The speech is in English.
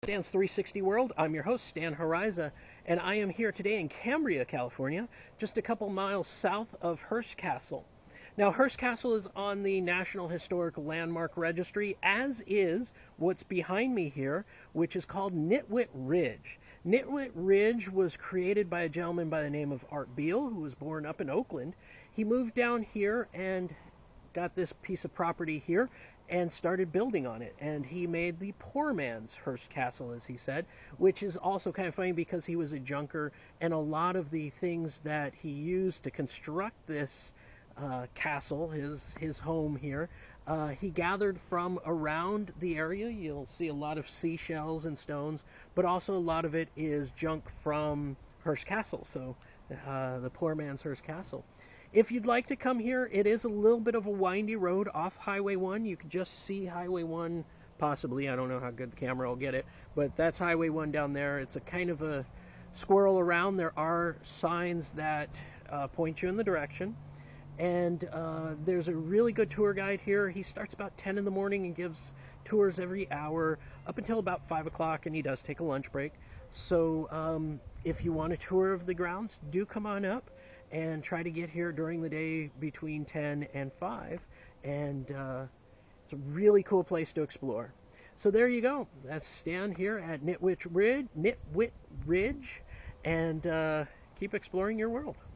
Stan's 360 World. I'm your host, Stan Hariza, and I am here today in Cambria, California, just a couple miles south of Hearst Castle. Now, Hearst Castle is on the National Historic Landmark Registry, as is what's behind me here, which is called Nitwit Ridge. Nitwit Ridge was created by a gentleman by the name of Art Beale, who was born up in Oakland. He moved down here and got this piece of property here and started building on it, and he made the poor man's Hearst Castle, as he said, which is also kind of funny because he was a junker, and a lot of the things that he used to construct this castle, his home here, he gathered from around the area. You'll see a lot of seashells and stones, but also a lot of it is junk from Hearst Castle, so the poor man's Hearst Castle. If you'd like to come here, it is a little bit of a windy road off Highway 1. You can just see Highway 1, possibly. I don't know how good the camera will get it, but that's Highway 1 down there. It's a kind of a squirrel around. There are signs that point you in the direction. And there's a really good tour guide here. He starts about 10 in the morning and gives tours every hour up until about 5 o'clock, and he does take a lunch break. So if you want a tour of the grounds, do come on up and try to get here during the day between 10 and 5. And it's a really cool place to explore. So there you go. That's Stan here at Nitwit Ridge, and keep exploring your world.